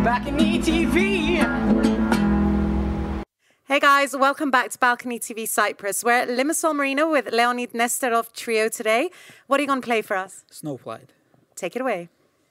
Balcony TV. Hey guys, welcome back to Balcony TV Cyprus. We're at Limassol Marina with Leonid Nesterov Trio today. What are you going to play for us? Snowflight. Take it away.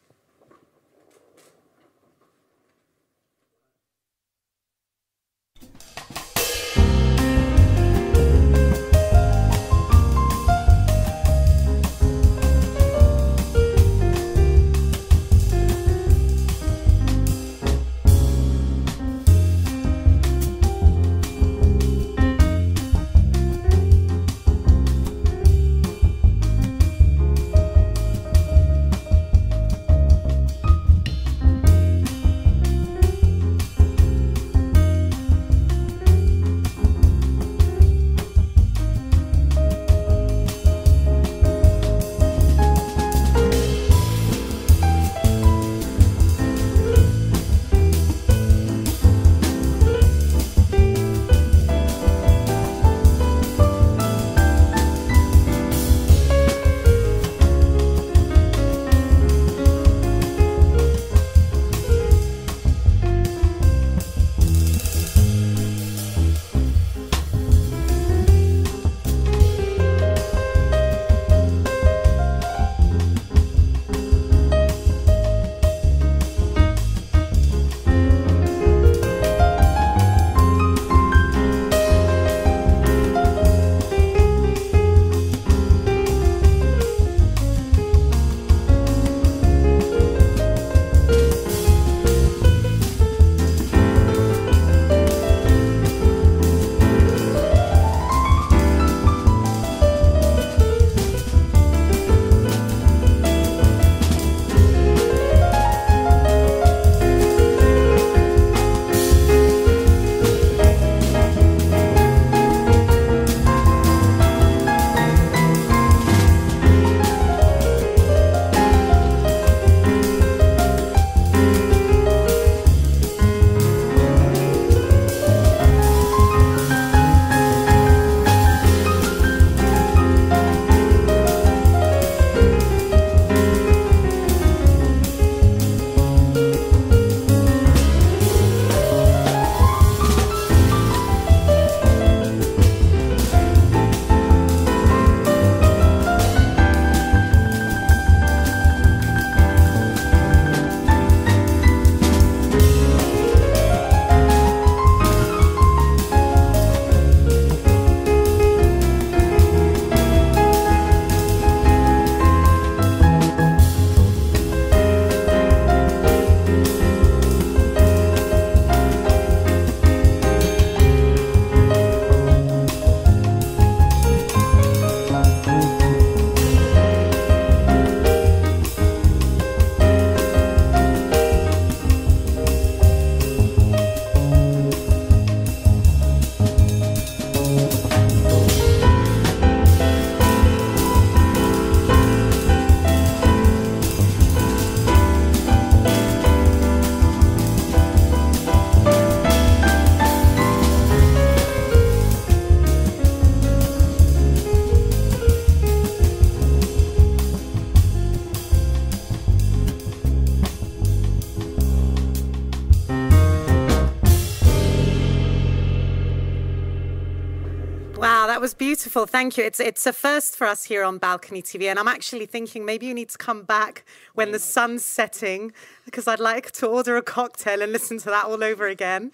Wow, that was beautiful. Thank you. It's a first for us here on Balcony TV, and I'm actually thinking maybe you need to come back when the sun's setting, because I'd like to order a cocktail and listen to that all over again.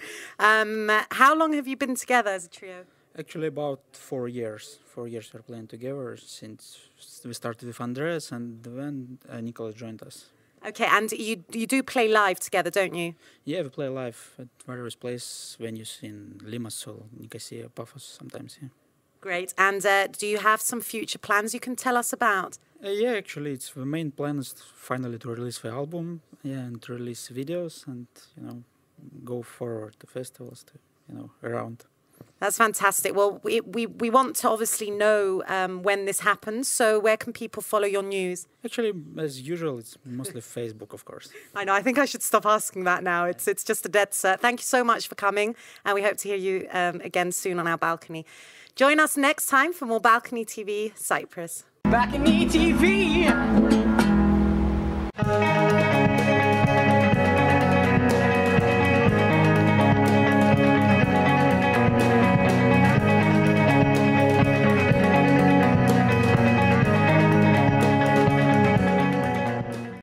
How long have you been together as a trio? Actually, about 4 years. 4 years we're playing together since we started with Andreas, and then Nicolas joined us. Okay, and you do play live together, don't you? Yeah, we play live at various places, venues in Limassol, Nicosia, Paphos sometimes, yeah. Great. And do you have some future plans you can tell us about? Yeah, actually, the main plan is finally to release the album, yeah, and to release videos and, you know, go forward to festivals, to, you know, around. That's fantastic. Well, we want to obviously know when this happens. So where can people follow your news? Actually, as usual, it's mostly Facebook, of course. I know. I think I should stop asking that now. It's just a dead cert. Thank you so much for coming. And we hope to hear you again soon on our balcony. Join us next time for more Balcony TV Cyprus. Balcony TV.